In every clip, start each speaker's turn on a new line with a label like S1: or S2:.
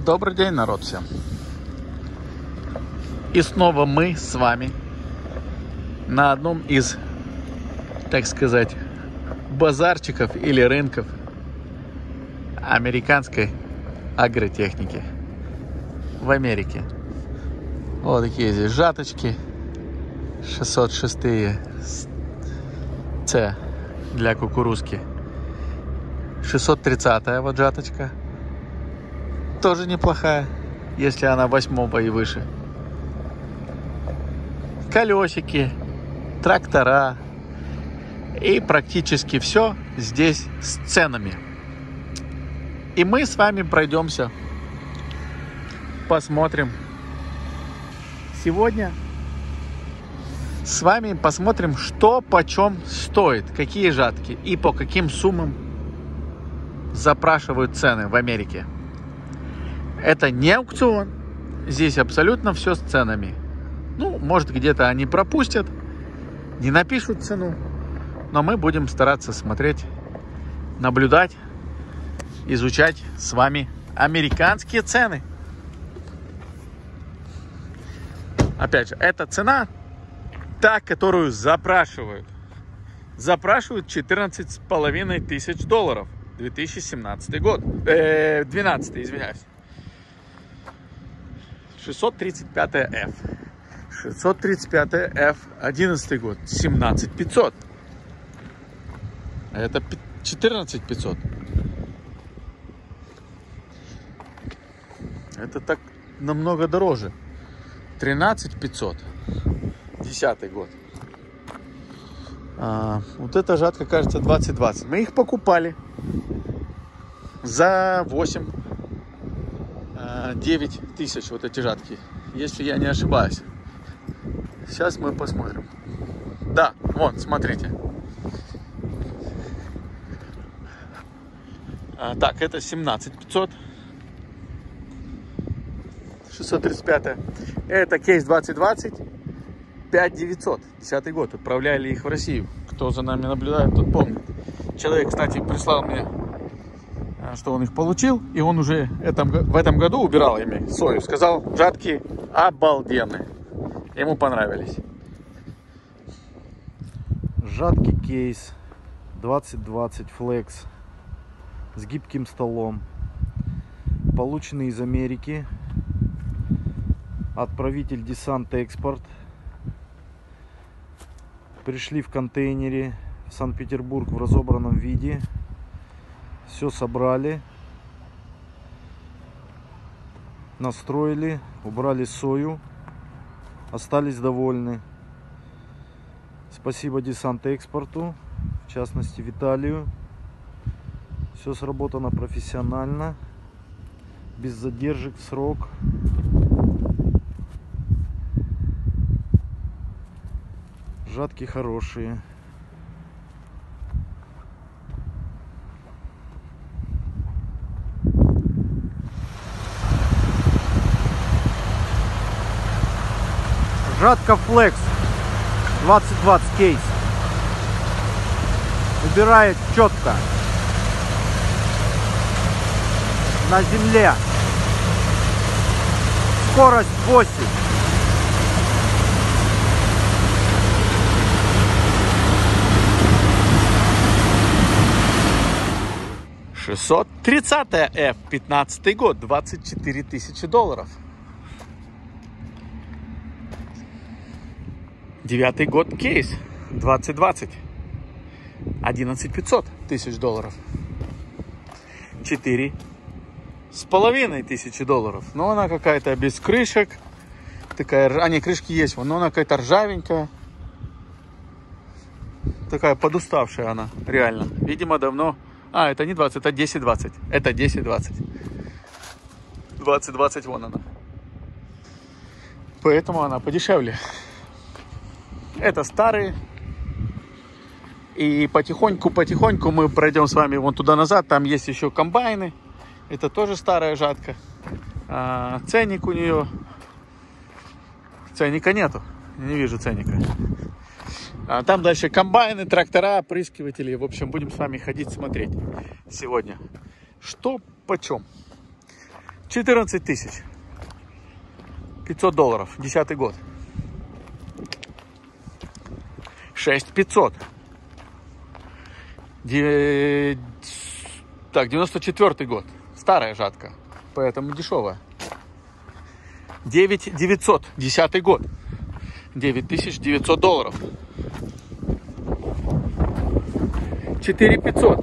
S1: Добрый день, народ, всем. И снова мы с вами на одном из, так сказать, базарчиков или рынков американской агротехники в Америке. Вот такие здесь жаточки 606 С для кукурузки. 630 вот жаточка. Тоже неплохая, если она 8 и выше. Колесики, трактора и практически все здесь с ценами. И мы с вами пройдемся, посмотрим. Сегодня с вами посмотрим, что почем стоит, какие жатки и по каким суммам запрашивают цены в Америке. Это не аукцион, здесь абсолютно все с ценами. Ну, может, где-то они пропустят, не напишут цену, но мы будем стараться смотреть, наблюдать, изучать с вами американские цены. Опять же, эта цена та, которую запрашивают. Запрашивают 14,5 тысяч долларов. 2017 год. 12, извиняюсь. 635F. 635F, 11 год. 17500. Это 14500. Это так намного дороже. 13500. 10 год. Вот эта жатка, кажется, 2020. Мы их покупали за 8-9 тысяч, вот эти жатки, если я не ошибаюсь. Сейчас мы посмотрим. Да, вон, смотрите. Так, это 17500. 635. Это кейс 2020. 5900. 10 год. Отправляли их в Россию. Кто за нами наблюдает, тот помнит. Человек, кстати, прислал мне, что он их получил. И он уже в этом году убирал ими сою. Сказал, жатки обалденные. Ему понравились.
S2: Жатки кейс 2020 Flex с гибким столом. Полученный из Америки. Отправитель Десант Экспорт. Пришли в контейнере в Санкт-Петербург в разобранном виде. Все собрали. Настроили. Убрали сою. Остались довольны. Спасибо Десант Экспорту. В частности Виталию. Все сработано профессионально. Без задержек, в срок. Жатки хорошие. Жатка Flex 2020 кейс. Убирает четко. На земле. Скорость 8.
S1: F, 15 год, 24 тысячи долларов. 9 год кейс, 2020, 11500 тысяч долларов. 4,5 тысячи долларов. Но она какая-то без крышек. Такая, не, крышки есть, но она какая-то ржавенькая. Такая подуставшая она, реально. Видимо, давно... это не 20, это 10-20. Это 10-20. 20-20, вон она. Поэтому она подешевле. Это старые. И потихоньку мы пройдем с вами вон туда назад. Там есть еще комбайны. Это тоже старая жатка. Ценник у нее. Ценника нету. Не вижу ценника. Там дальше комбайны, трактора, опрыскиватели. В общем, будем с вами ходить, смотреть сегодня. Что почем? 14 тысяч. $500. 10-й год. 6500. Так, 94-й год. Старая жатка, поэтому дешевая. 9900. 10-й год. $9900. 4500.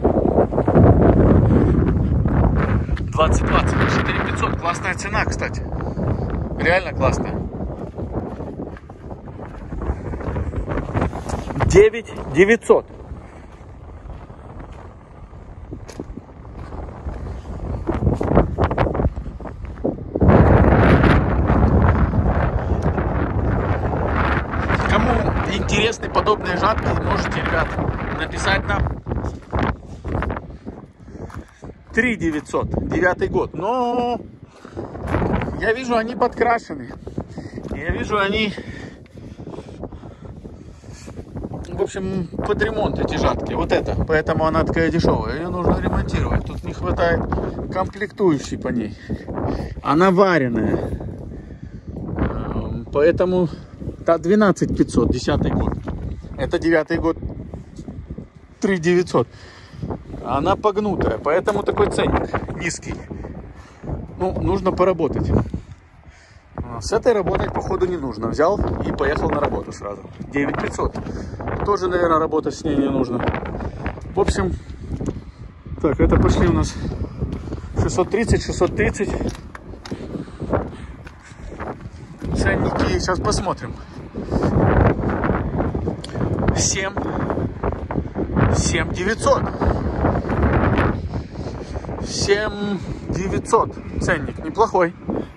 S1: 2020. 4500. Классная цена, кстати. Реально классная. 9900. Кому интересны подобные жатки, можете, ребят, написать нам. 3900. 9-й год. Но я вижу, они подкрашены. Я вижу, они, в общем, под ремонт эти жатки. Вот это. Поэтому она такая дешевая. Ее нужно ремонтировать. Тут не хватает комплектующей по ней. Она вареная. Поэтому 12500. 10-й год. Это 9-й год. 3900. Она погнутая. Поэтому такой ценник низкий. Ну, нужно поработать. С этой работать, походу, не нужно. Взял и поехал на работу сразу. 9500. Тоже, наверное, работать с ней не нужно. В общем, так, это пошли у нас 630, 630. Ценники, сейчас посмотрим. 7900. 7900. Ценник неплохой.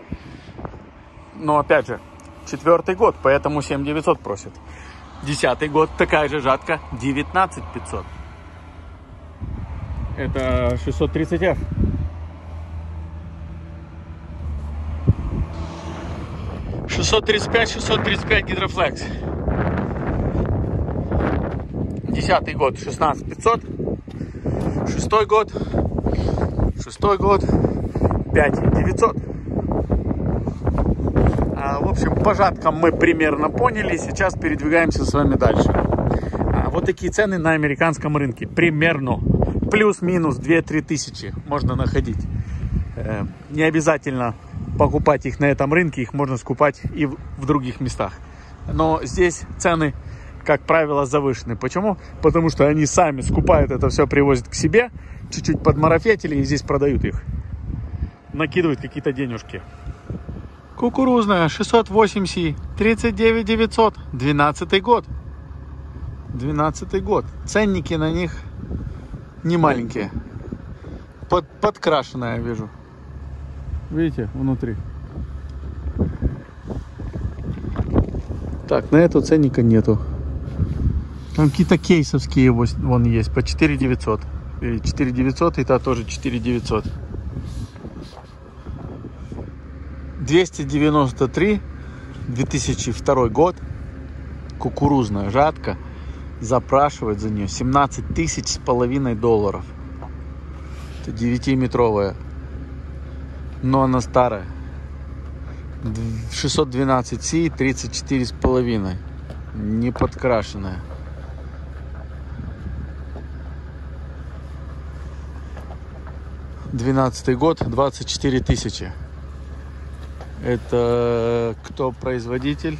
S1: Но опять же, 4-й год, поэтому 7900 просят. 10-й год, такая же жатка, 19500. Это 630F. $635 Гидрофлекс. 10-й год 16500. 6-й год. 6-й год 5900. В общем, по жаткам мы примерно поняли. Сейчас передвигаемся с вами дальше. Вот такие цены на американском рынке. Примерно. Плюс-минус 2-3 тысячи можно находить. Не обязательно покупать их на этом рынке. Их можно скупать и в других местах. Но здесь цены, как правило, завышены. Почему? Потому что они сами скупают это все, привозят к себе. Чуть-чуть подмарафетили и здесь продают их. Накидывают какие-то денежки. Кукурузная 608C, 39900, 12-й год. 12-й год. Ценники на них не маленькие. Подкрашенная, я вижу. Видите, внутри. Так, на эту ценника нету. Там какие-то кейсовские вон есть по 4900. 4900 и та тоже 4900. 293, 2002 год, кукурузная жатка, запрашивает за нее $17,500. Это 9-метровая, но она старая. 612C, 34,5, не подкрашенная. Двенадцатый год, 24 тысячи. Это кто производитель?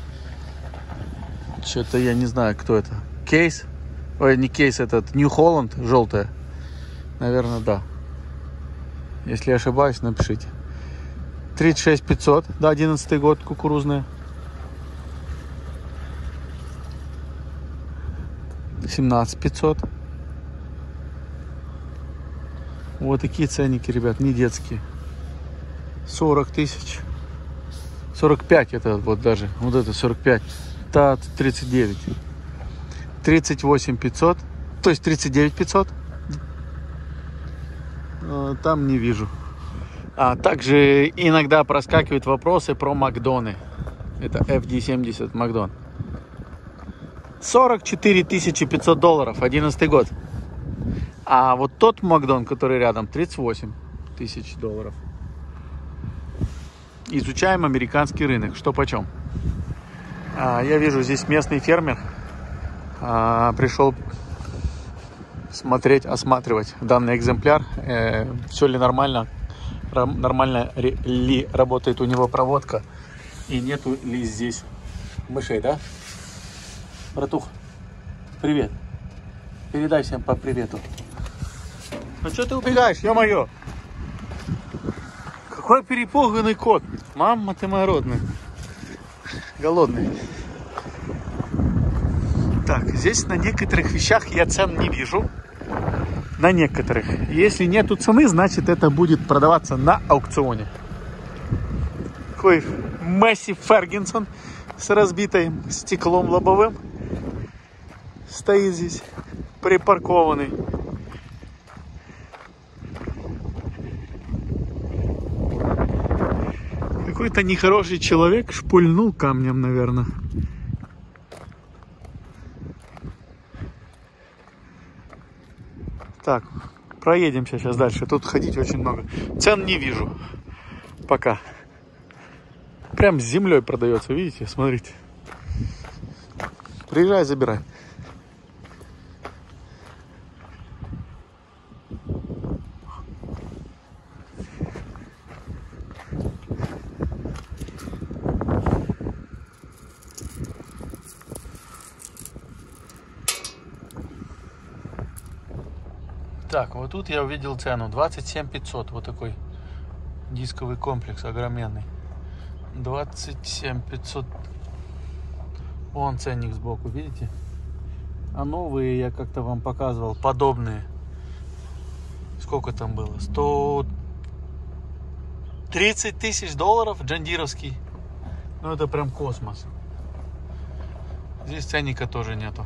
S1: Что-то я не знаю, кто это. Кейс? Ой, не кейс, этот New Holland, желтая. Наверное, да. Если ошибаюсь, напишите. 36500, да, 11-й год, кукурузная. 17500. Вот такие ценники, ребят, не детские. 40 тысяч. 45 это вот даже. Вот это 45. Та 39. 38500. То есть 39500. Там не вижу. А также иногда проскакивают вопросы про Макдоны. Это FD70 Макдон. $44 500. 11 год. А вот тот Макдон, который рядом, $38 000. Изучаем американский рынок. Что почем? Я вижу, здесь местный фермер пришел смотреть, осматривать данный экземпляр. Все ли нормально? Нормально ли работает у него проводка? И нету ли здесь мышей, да? Братух, привет. Передай всем по привету. Ну что ты убегаешь, ё-моё? Какой перепуганный кот. Мама ты моя родная. Голодный. Так, здесь на некоторых вещах я цен не вижу. На некоторых. Если нету цены, значит это будет продаваться на аукционе. Такой Месси Фергюсон с разбитым стеклом лобовым стоит здесь, припаркованный. Какой-то нехороший человек шпульнул камнем, наверное. Так, проедемся сейчас дальше. Тут ходить очень много. Цен не вижу. Пока. Прям с землей продается, видите? Смотрите. Приезжай, забирай. Так, вот тут я увидел цену 27 500. Вот такой дисковый комплекс огроменный. 27 500. Вон ценник сбоку, видите? А новые я как-то вам показывал, подобные. Сколько там было? 130 тысяч долларов джандировский. Ну это прям космос. Здесь ценника тоже нету.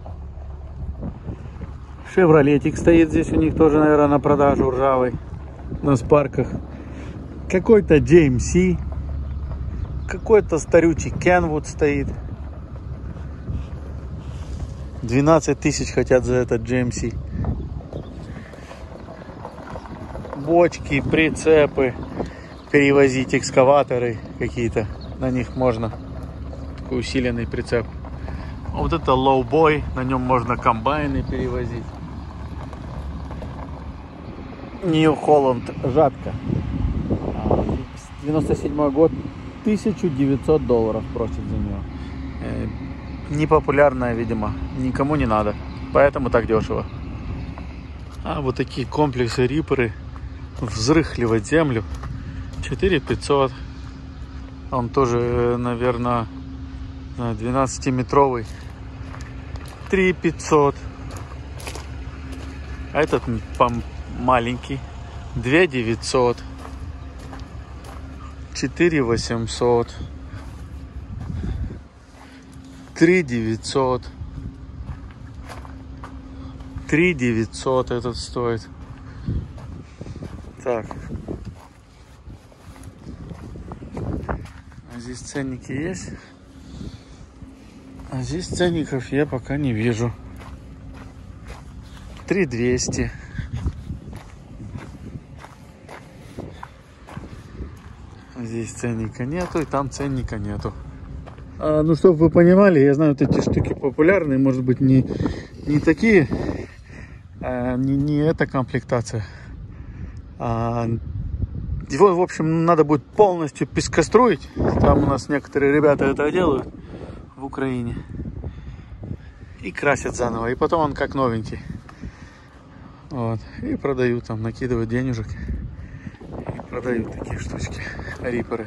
S1: Шевролетик стоит здесь у них тоже, наверное, на продажу, ржавый, на спарках. Какой-то GMC, какой-то старючий Kenwood стоит. 12 тысяч хотят за этот GMC. Бочки, прицепы, перевозить экскаваторы какие-то, на них можно. Такой усиленный прицеп. Вот это лоубой, на нем можно комбайны перевозить. New Holland жатка. 97 год, 1900 долларов просит за нее. Непопулярная, видимо, никому не надо, поэтому так дешево. А вот такие комплексы рипперы, взрыхливать землю, 4500. Он тоже, наверное, 12-метровый, 3500. А этот маленький, 2900, 4800, 3900, 3900 этот стоит. Так. А здесь ценники есть? А здесь ценников я пока не вижу. 3200. Здесь ценника нету, и там ценника нету. Ну, чтобы вы понимали, я знаю, вот эти штуки популярные, может быть, не такие, не эта комплектация. Его, в общем, надо будет полностью пескостроить. Там у нас некоторые ребята это делают в Украине. И красят заново. И потом он как новенький. Вот. И продают там, накидывают денежек. И продают такие штучки. Рипперы.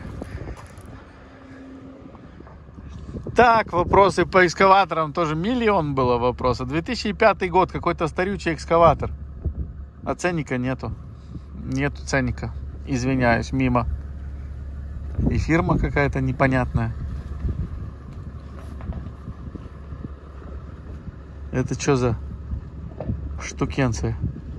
S1: Так, вопросы по экскаваторам тоже миллион было вопросов. 2005 год, какой-то старючий экскаватор. А ценника нету. Нету ценника. Извиняюсь, мимо. И фирма какая-то непонятная. Это что за штукенция?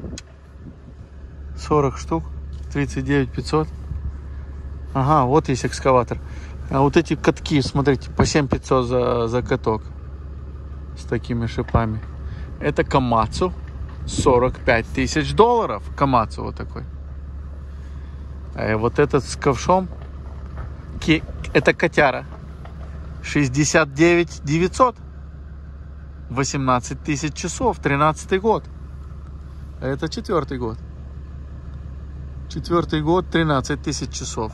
S1: 40 штук. 39 500. Ага, вот есть экскаватор. А вот эти катки, смотрите, по 7500 за каток. С такими шипами. Это Komatsu. 45 тысяч долларов. Komatsu вот такой. А вот этот с ковшом Это котяра. 69 900. 18 тысяч часов. 13-й год. Это 4-й год. 4-й год, 13 тысяч часов.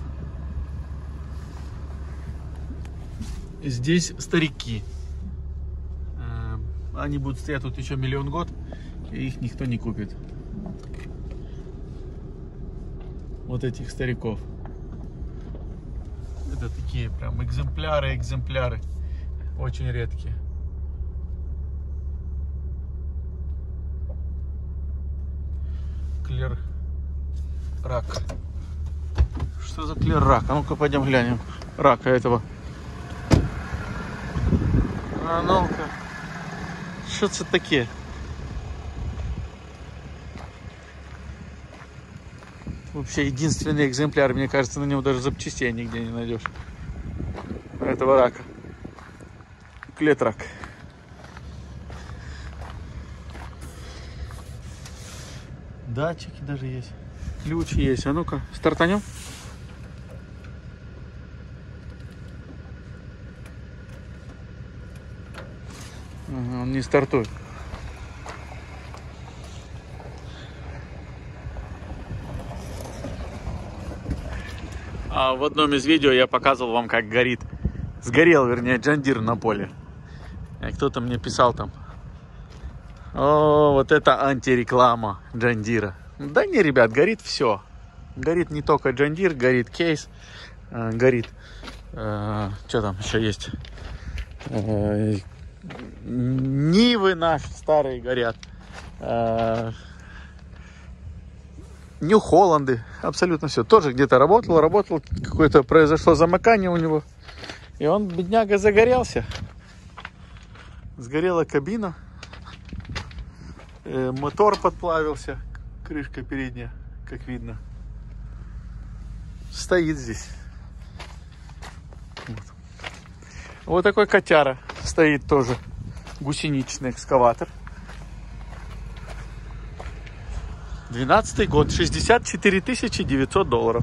S1: Здесь старики. Они будут стоять тут еще миллион год, и их никто не купит. Вот этих стариков. Это такие прям экземпляры. Очень редкие. Клер-рак. Что за клер-рак? А ну-ка пойдем глянем. Рака этого. А ну-ка. Что это такие? Вообще единственный экземпляр, мне кажется, на него даже запчастей нигде не найдешь. Этого рака. Клетрак. Датчики даже есть. Ключ есть. А ну-ка, стартанем. Ага, он не стартует. А в одном из видео я показывал вам, как сгорел, вернее, John Deere на поле. И кто-то мне писал там: о, вот это антиреклама John Deere. Да не, ребят, горит все. Горит не только John Deere, горит кейс, горит, что там еще есть, Нивы наши старые горят, Нью-Холланды, абсолютно все. Тоже где-то работал, какое-то произошло замыкание у него, и он, бедняга, загорелся. Сгорела кабина, мотор подплавился, крышка передняя, как видно, стоит здесь. Вот такой котяра стоит тоже, гусеничный экскаватор. 12-й год, 64 900 долларов.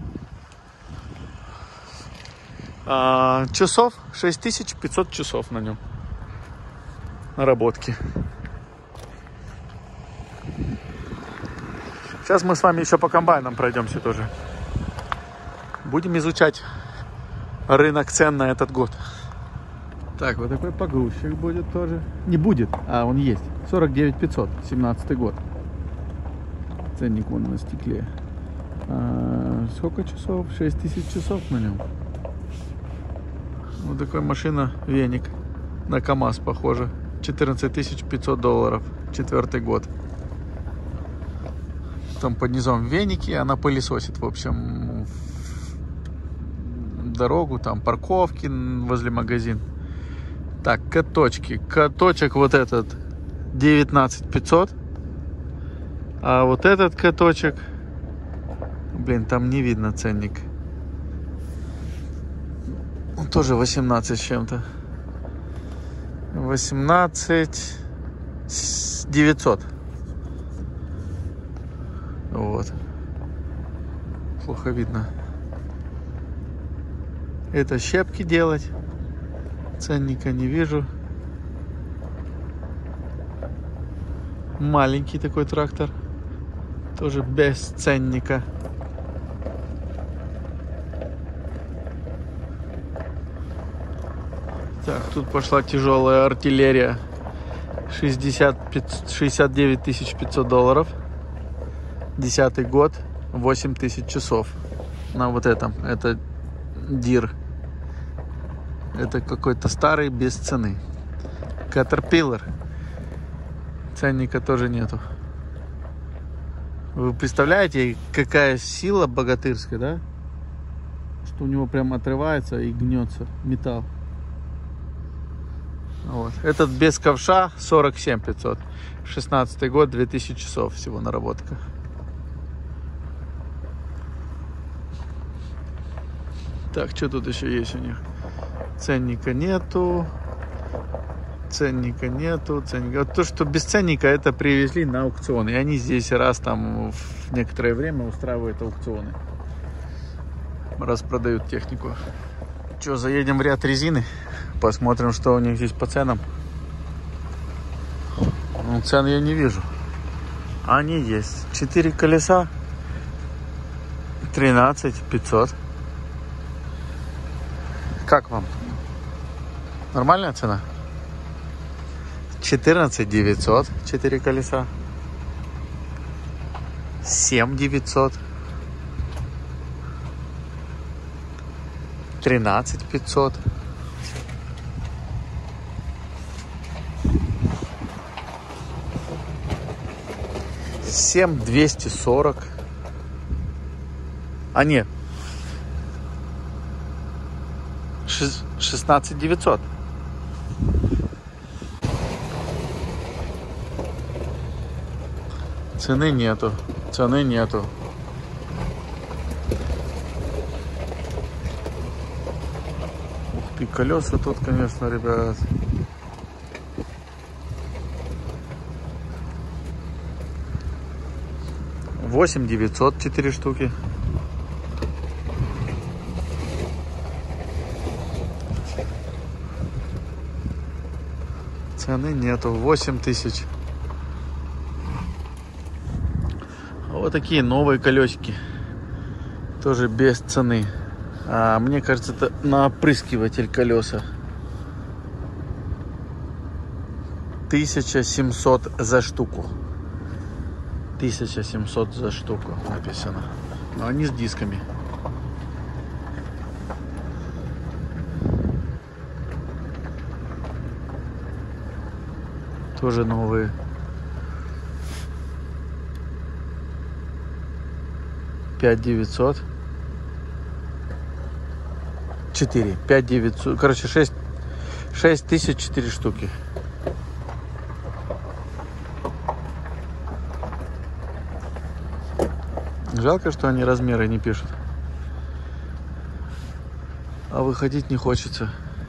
S1: Часов 6500 часов на нем наработки. Сейчас мы с вами еще по комбайнам пройдемся тоже. Будем изучать рынок цен на этот год. Так, вот такой погрузчик будет тоже. Не будет, а он есть. 49 500, 17-й год. Ценник вон на стекле. Сколько часов? 6000 часов на нем. Вот такая машина, веник. На КамАЗ похоже. 14 500 долларов. 4-й год. Там под низом веники, она пылесосит, в общем, дорогу, там парковки возле магазин. Так, каточки. Каточек вот этот 19 500. А вот этот каточек, блин, там не видно ценник. Он тоже 18 с чем-то. 18 900. Вот. Плохо видно. Это щепки делать. Ценника не вижу. Маленький такой трактор. Тоже без ценника. Так, тут пошла тяжелая артиллерия. 69 500 долларов. 10-й год. 8000 часов. На вот этом. Это Deere. Это какой-то старый без цены. Caterpillar. Ценника тоже нету. Вы представляете, какая сила богатырская, да? Что у него прям отрывается и гнется металл. Вот. Этот без ковша 47 500. 16-й год, 2000 часов всего наработка. Так, что тут еще есть у них? Ценника нету. Ценника нету. Вот то, что без ценника, это привезли на аукцион. И они здесь раз там в некоторое время устраивают аукционы. распродают технику. Что, заедем в ряд резины, посмотрим, что у них здесь по ценам. Ну, цен я не вижу. Они есть. 4 колеса. 13 500. Как вам? Нормальная цена? 14 900. 4 колеса. 7 900. 13 500. 7 240. А нет. 16 900. Цены нету. Цены нету. Ух ты, колеса тут, конечно, ребят. $8 900 4 штуки. Цены нету. 8000. Вот такие новые колесики. Тоже без цены. А мне кажется, это на опрыскиватель колеса. 1700 за штуку. 1700 за штуку написано. Но они с дисками. Тоже новые. $5900. 4. 5900. Короче, 6000 4 штуки. Жалко, что они размеры не пишут. А выходить не хочется.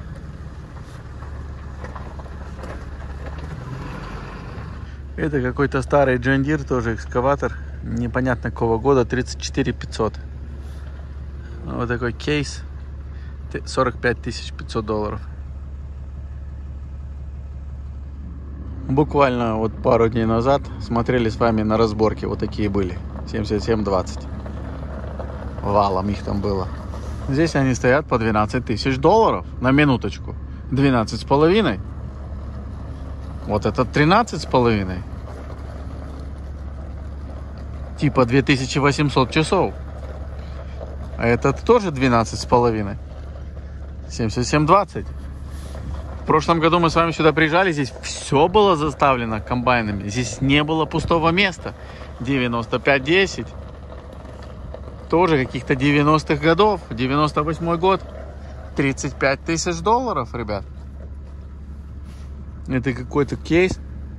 S1: Это какой-то старый John Deere, тоже экскаватор. Непонятно какого года. 34 500. Вот такой кейс. 45 500 долларов. Буквально вот пару дней назад смотрели с вами на разборке. Вот такие были. 77-20. Валом их там было. Здесь они стоят по 12 000 долларов. На минуточку. 12,5. Вот этот 13,5. Типа 2800 часов. А этот тоже 12,5. 77-20. В прошлом году мы с вами сюда приезжали. Здесь все было заставлено комбайнами. Здесь не было пустого места. 95-10. Тоже каких-то 90-х годов. 98-й год. 35 000 долларов, ребят. Это какой-то кейс.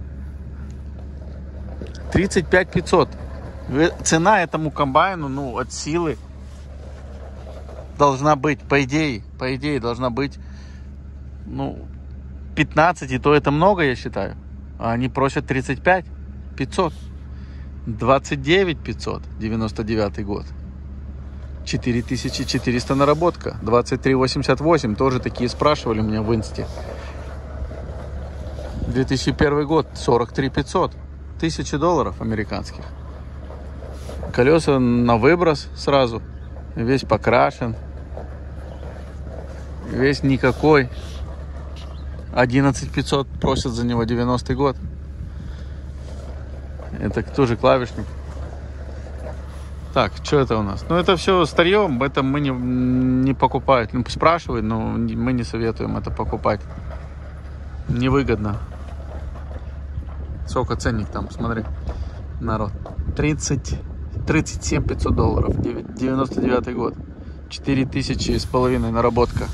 S1: 35 500. Цена этому комбайну, ну, от силы должна быть, по идее должна быть, ну, 15, и то это много, я считаю. А они просят 35 500. 29 500. 99 год. 4400 наработка. 2388. Тоже такие спрашивали меня в инсте. 2001 год. 43 500. 1000 долларов американских. Колеса на выброс сразу. Весь покрашен. Весь никакой. 11 500 просят за него. 90-й год. Это тоже клавишник. Так, что это у нас? Ну, это все старьем. Это мы не покупаем. Ну, спрашивают, но мы не советуем это покупать. Невыгодно. Сколько ценник там, смотри, народ. 37 500 долларов. 99 год. 4500 наработка.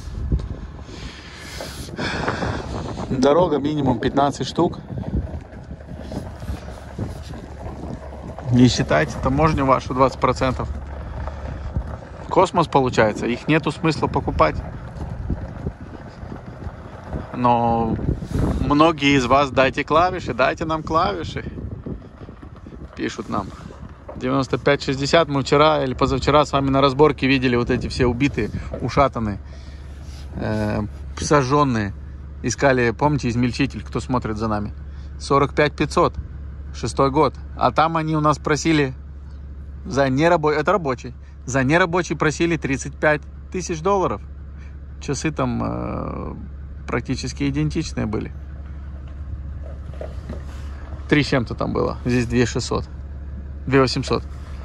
S1: Дорога минимум 15 штук. Не считайте таможню вашу 20%. Космос получается. Их нету смысла покупать. Но многие из вас дайте клавиши, дайте нам клавиши. Пишут нам. 95-60. Мы вчера или позавчера с вами на разборке видели вот эти все убитые, ушатанные, сожженные. Искали, помните, измельчитель, кто смотрит за нами. 45-500. 6-й год. А там они у нас просили за нерабочий, это рабочий, за нерабочий просили $35 тысяч. Часы там практически идентичные были. 3 с чем-то там было. Здесь 2600. 2800.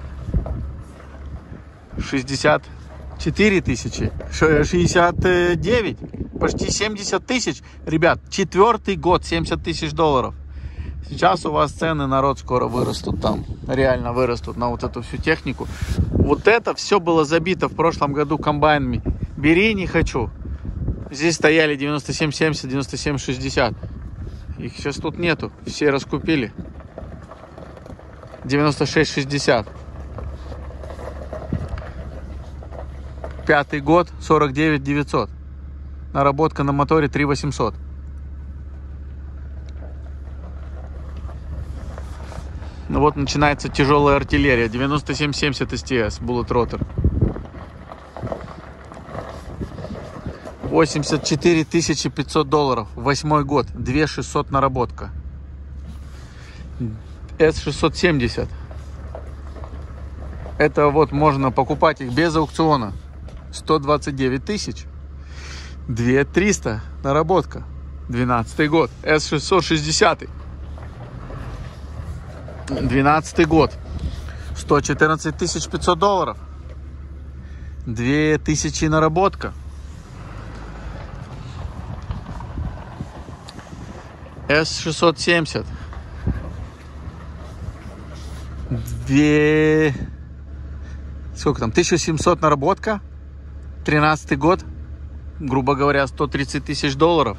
S1: 64 тысячи. 69. Почти 70 тысяч. Ребят, 4-й год, $70 тысяч. Сейчас у вас цены, народ, скоро вырастут там. Реально вырастут на вот эту всю технику. Вот это все было забито в прошлом году комбайнами. Бери, не хочу. Здесь стояли 97-70, 97-60. Их сейчас тут нету. Все раскупили. 96-60. 5-й год, 49 900. Наработка на моторе 3 800. Ну вот начинается тяжелая артиллерия. 97-70 STS, Bullet Rotor. 84 500 $. 8-й год, 2 600 наработка. S670. Это вот можно покупать их без аукциона. 129 тысяч. 2 300 наработка. 12-й год. S660. 12-й год. 114 500 $. 2000 наработка. S670. 2... Сколько там? 1700 наработка. 13-й год. Грубо говоря, 130 тысяч $.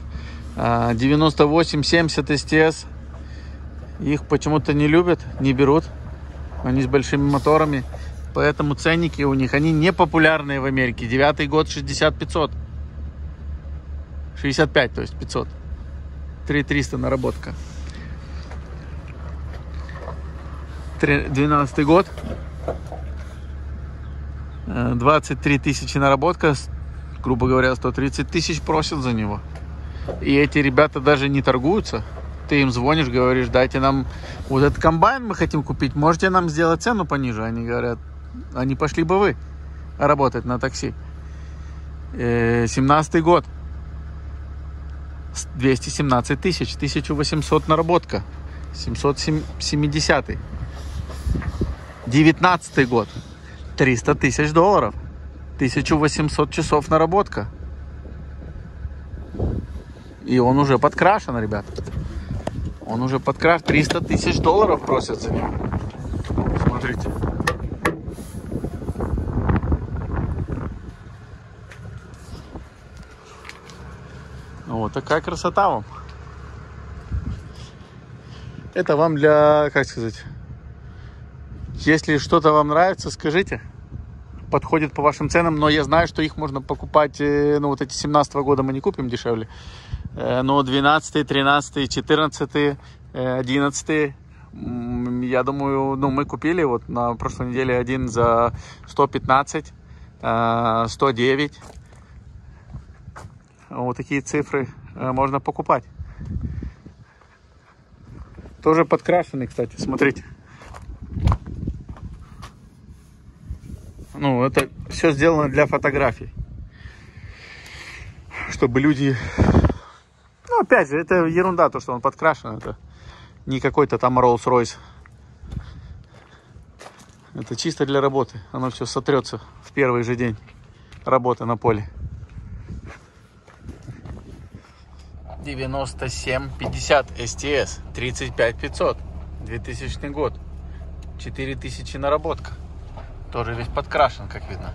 S1: 98-70 STS. Их почему-то не любят, не берут. Они с большими моторами. Поэтому ценники у них, они не популярные в Америке. 9-й год, 60-500. 65, то есть 500. 3300 наработка. 12-й год. 23 тысячи наработка. Грубо говоря, 130 тысяч просят за него. И эти ребята даже не торгуются. Ты им звонишь, говоришь, дайте нам вот этот комбайн, мы хотим купить. Можете нам сделать цену пониже? Они говорят, а не пошли бы вы работать на такси. 17-й год. 217 тысяч. 1800 наработка. 770. 19-й год. 300 тысяч $. 1800 часов наработка. И он уже подкрашен, ребят. Он уже подкрашен. 300 тысяч $. Просят за него. Смотрите. Вот такая красота вам. Это вам для, как сказать, если что-то вам нравится, скажите. Подходит по вашим ценам, но я знаю, что их можно покупать, ну вот эти 17-го года мы не купим дешевле, но 12-й, 13-й, 14-й, 11-й, я думаю, ну мы купили вот на прошлой неделе один за 115, 109, вот такие цифры можно покупать. Тоже подкрашенный, кстати, смотрите. Ну, это все сделано для фотографий. Чтобы люди... Ну, опять же, это ерунда, то, что он подкрашен. Это не какой-то там Rolls-Royce. Это чисто для работы. Оно все сотрется в первый же день работы на поле. 9750 STS. 35 500. 2000 год. 4000 наработка. Тоже весь подкрашен, как видно.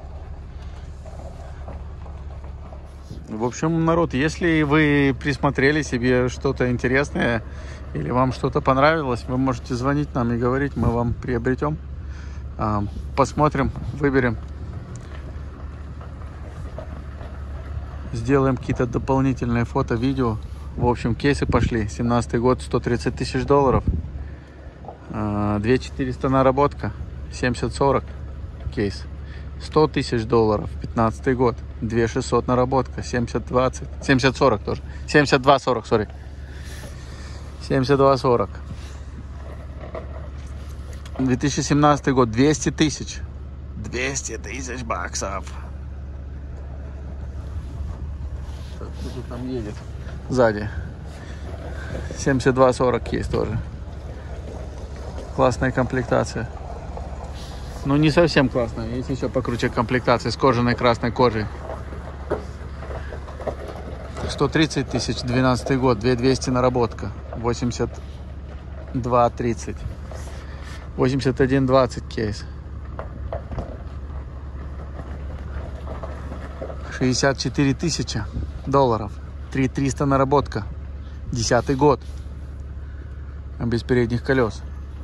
S1: В общем, народ, если вы присмотрели себе что-то интересное или вам что-то понравилось, вы можете звонить нам и говорить, мы вам приобретем. Посмотрим, выберем. Сделаем какие-то дополнительные фото, видео. В общем, кейсы пошли. 17-й год, 130 тысяч $. 2400 наработка, 70-40 кейс. 100 тысяч долларов, 15 год, 2600 наработка, 70-20, 70-40 тоже, 72-40, сори, 72-40. 2017 год, 200 тысяч баксов. Кто там едет сзади? 72-40 есть тоже. Классная комплектация. Ну, не совсем классная. Есть еще покруче комплектации с кожаной красной кожей. 130 тысяч, 12 год, 2200 наработка. 82-30. 81-20 кейс. 64 тысячи долларов. 3300 наработка. 10 год. Без передних колес.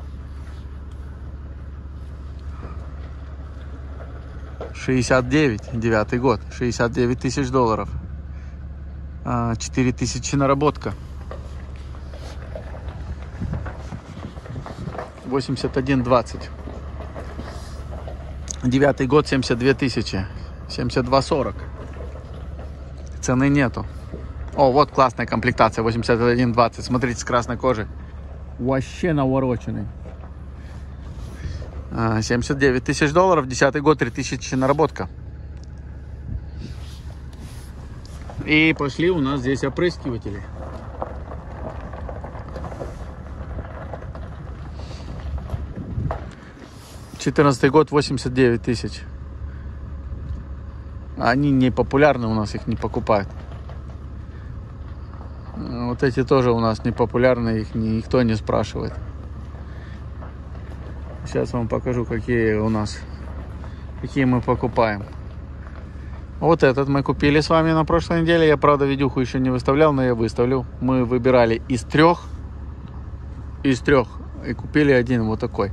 S1: 69, 9 год, 69 тысяч долларов, 4000 наработка, 81-20, 9 год, 72 тысячи, 72-40, цены нету. О, вот классная комплектация, 81-20, смотрите, с красной кожей, вообще навороченный. 79 тысяч долларов, 10 год, 3000 наработка. И пошли у нас здесь опрыскиватели. Четырнадцатый год, 89 тысяч. Они не популярны, у нас их не покупают. Вот эти тоже у нас не популярны, их никто не спрашивает. Сейчас вам покажу, какие у нас, какие мы покупаем. Вот этот мы купили с вами на прошлой неделе. Я, правда, видюху еще не выставлял, но я выставлю. Мы выбирали из трех и купили один вот такой.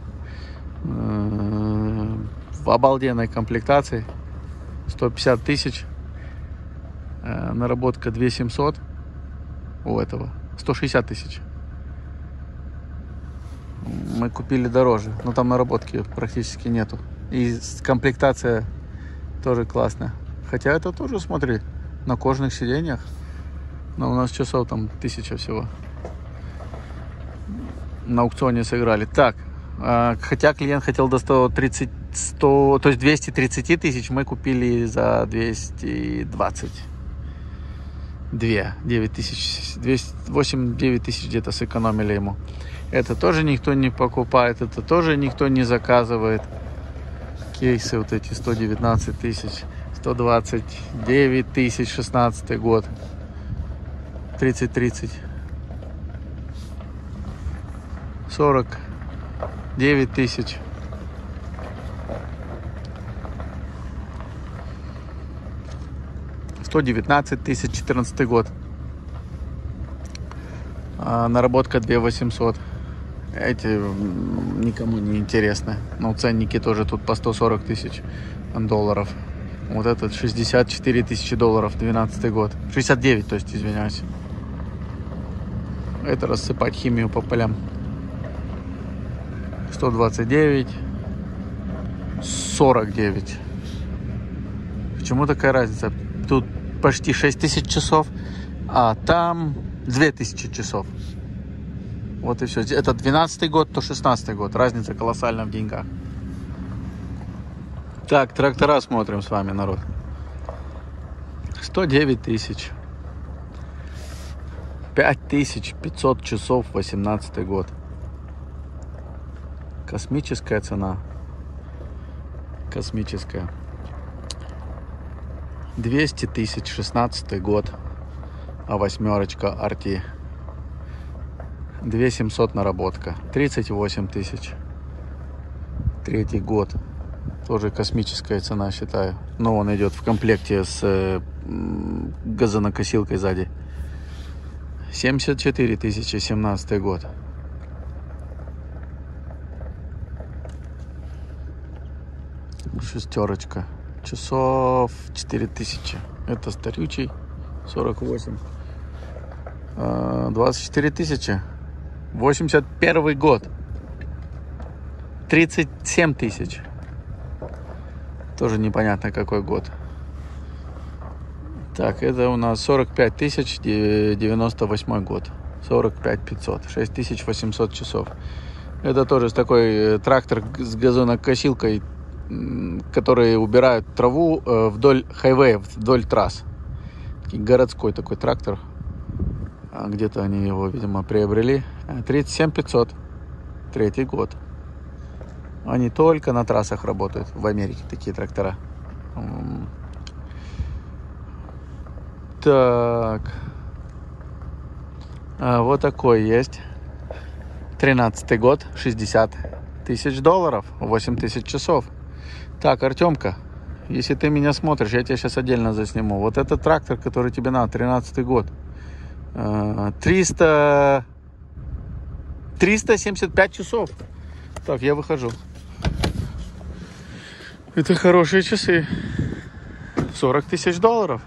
S1: В обалденной комплектации. 150 тысяч. Наработка 2700 у этого. 160 тысяч. Мы купили дороже, но там наработки практически нету. И комплектация тоже классная. Хотя это тоже, смотри, на кожаных сиденьях. Но у нас часов там 1000 всего. На аукционе сыграли. Так, хотя клиент хотел до 130, 100, то есть 230 тысяч, мы купили за 220. 9 тысяч, 8-9 тысяч где-то сэкономили ему. Это тоже никто не покупает, это тоже никто не заказывает. Кейсы вот эти 119 тысяч, 129 тысяч, 16 год, 30-30, 49 тысяч. $119 тысяч, 14 год. Наработка 2800. Эти никому не интересны. Но ценники тоже тут по 140 тысяч долларов. Вот этот 64 тысячи долларов, 12 год. 69, то есть, извиняюсь. Это рассыпать химию по полям. 129, 49. Почему такая разница? Тут почти 6000 часов, а там 2000 часов. Вот и все. Это 12 год, то 16 год. Разница колоссальна в деньгах. Так, трактора смотрим с вами, народ. 109 тысяч. 5500 часов, 18 год. Космическая цена. Космическая. 200 тысяч, 16 год. А восьмерочка RT. 2700 наработка. 38 тысяч. Третий год. Тоже космическая цена, считаю. Но он идет в комплекте с газонокосилкой сзади. 74 тысячи, 17 год. Шестерочка. Часов 4000. Это старючий. 48. 24 тысячи. 81 год. 37 тысяч. Тоже непонятно какой год. Так, это у нас 45 тысяч 98 год. 45 500. 6800 часов. Это тоже такой трактор с газонокосилкой, которые убирают траву вдоль хайвеев, вдоль трасс. Городской такой трактор. Где-то они его, видимо, приобрели. 37 500. Третий год. Они только на трассах работают. В Америке такие трактора. Так. Вот такой есть. 13-й год. 60 тысяч долларов. 8 тысяч часов. Так, Артемка, если ты меня смотришь, я тебя сейчас отдельно засниму. Вот этот трактор, который тебе надо, 13-й год. 375 часов. Так, я выхожу. Это хорошие часы. 40 тысяч долларов.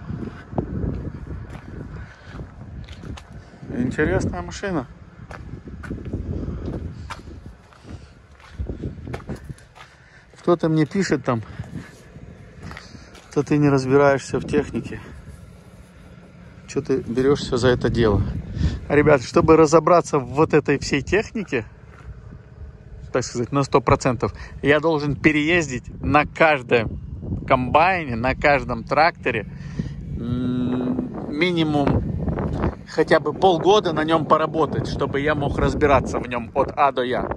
S1: Интересная машина. Кто-то мне пишет там, что ты не разбираешься в технике. Что ты берешься за это дело? Ребят, чтобы разобраться в вот этой всей технике, так сказать, на 100%, я должен переездить на каждом комбайне, на каждом тракторе минимум хотя бы полгода на нем поработать, чтобы я мог разбираться в нем от А до Я.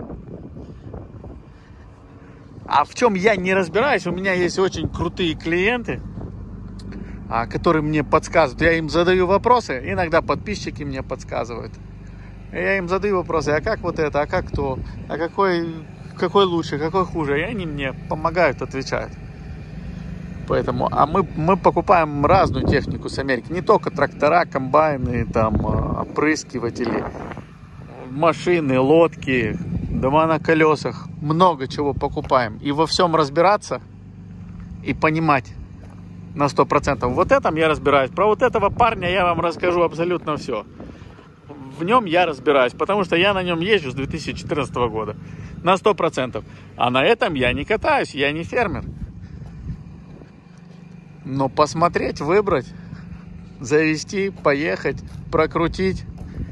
S1: А в чем я не разбираюсь, у меня есть очень крутые клиенты, которые мне подсказывают. Я им задаю вопросы, иногда подписчики мне подсказывают. Я им задаю вопросы, а как вот это, а как то, а какой лучше, какой хуже. И они мне помогают, отвечают. Поэтому, мы покупаем разную технику с Америки. Не только трактора, комбайны, там, опрыскиватели, машины, лодки, дома на колесах. Много чего покупаем. И во всем разбираться и понимать на 100%. Вот этом я разбираюсь. Про вот этого парня я вам расскажу абсолютно все. В нем я разбираюсь, потому что я на нем езжу с 2014 года. На 100%. А на этом я не катаюсь, я не фермер. Но посмотреть, выбрать, завести, поехать, прокрутить,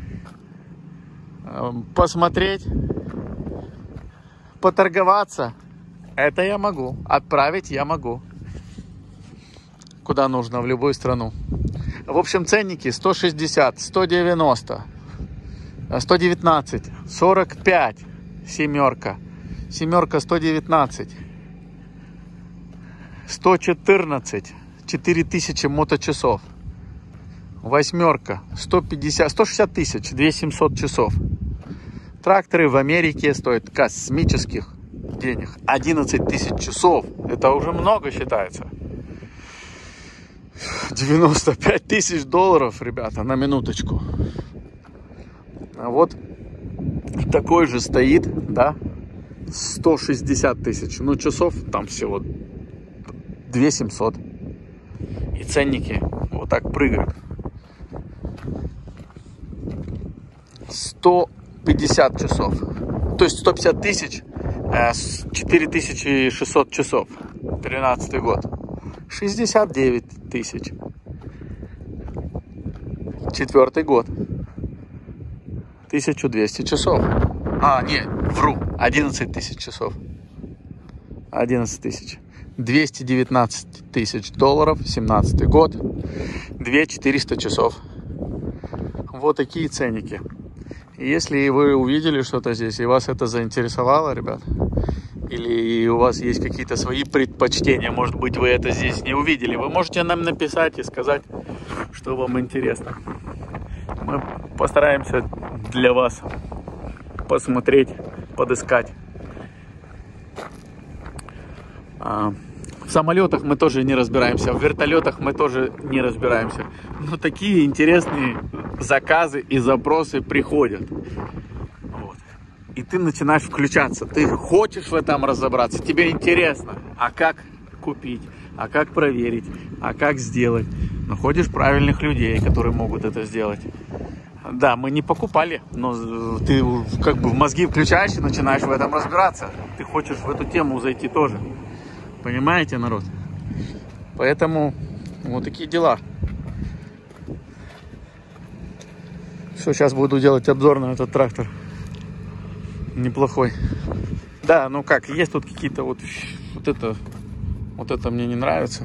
S1: посмотреть, поторговаться, это я могу. Отправить я могу. Куда нужно, в любую страну. В общем, ценники 160, 190, 119, 45, семерка, 119, 114, 4000 моточасов, восьмерка, 150, 160 тысяч, 2700 часов. Тракторы в Америке стоят космических денег. 11 тысяч часов. Это уже много считается. 95 тысяч долларов, ребята, на минуточку. А вот такой же стоит, да, 160 тысяч. Ну, часов там всего 2700. И ценники вот так прыгают. 150 часов. То есть 150 тысяч, 4600 часов. 13 год. 69 тысяч. 4 год. 1200 часов. Не, вру. 11 тысяч часов. 11 тысяч. 219 тысяч долларов. 17 год. 2400 часов. Вот такие ценники. Если вы увидели что-то здесь, и вас это заинтересовало, ребят, или у вас есть какие-то свои предпочтения, может быть, вы это здесь не увидели, вы можете нам написать и сказать, что вам интересно. Мы постараемся для вас посмотреть, подыскать. В самолетах мы тоже не разбираемся, в вертолетах мы тоже не разбираемся. Но такие интересные заказы и запросы приходят. Вот. И ты начинаешь включаться. Ты хочешь в этом разобраться, тебе интересно. А как купить, а как проверить, а как сделать. Находишь правильных людей, которые могут это сделать. Да, мы не покупали, но ты как бы в мозги включаешь и начинаешь в этом разбираться. Ты хочешь в эту тему зайти тоже. Понимаете, народ? Поэтому вот такие дела. Все, сейчас буду делать обзор на этот трактор. Неплохой. Да, ну как, есть тут какие-то вот это мне не нравится.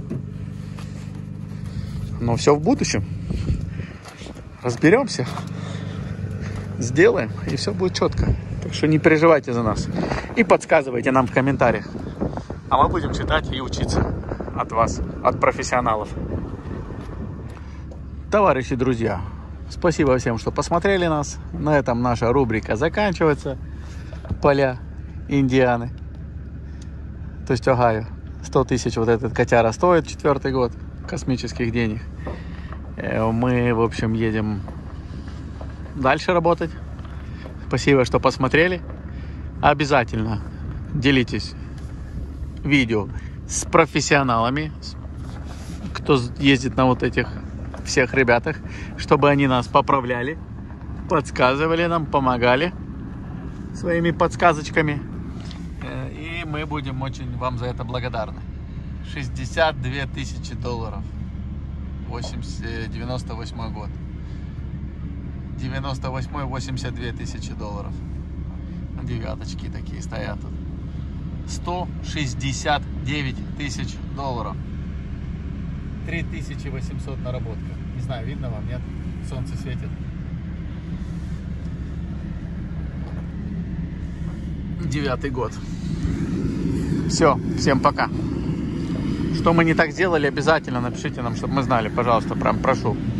S1: Но все в будущем. Разберемся, сделаем, и все будет четко. Так что не переживайте за нас. И подсказывайте нам в комментариях. А мы будем читать и учиться от вас, от профессионалов. Товарищи, друзья, спасибо всем, что посмотрели нас. На этом наша рубрика заканчивается. Поля Индианы. То есть Огайо. 100 тысяч вот этот котяра стоит, 4-й год космических денег. Мы, в общем, едем дальше работать. Спасибо, что посмотрели. Обязательно делитесь видео с профессионалами, кто ездит на вот этих всех ребятах, чтобы они нас поправляли, подсказывали нам, помогали своими подсказочками. И мы будем очень вам за это благодарны. 62 тысячи долларов. 98 год. 98-й 82 тысячи долларов. Девяточки такие стоят тут. 169 тысяч долларов. 3800 наработка. Не знаю, видно вам, нет? Солнце светит. 9-й год. Все, всем пока. Что мы не так сделали, обязательно напишите нам, чтобы мы знали, пожалуйста, прям прошу.